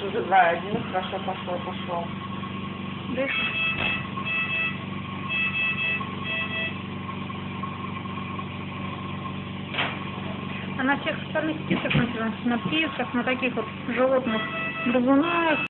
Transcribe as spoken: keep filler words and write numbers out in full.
уже два один. Хорошо, пошел, пошел. Дышишь? А на всех остальных птицах, например, на птицах, на таких вот животных, грызунах,